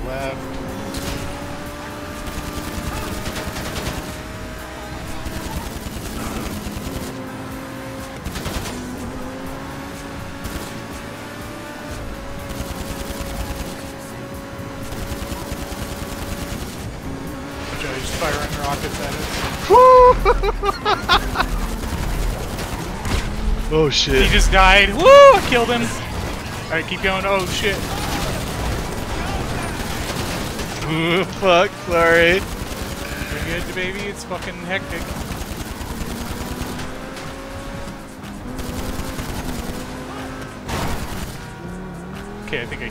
left. Joey's firing rockets at us. Oh shit. He just died. Woo! I killed him. Alright, keep going. Oh shit. Ooh, fuck, sorry. You're good, baby. It's fucking hectic. Okay, I think I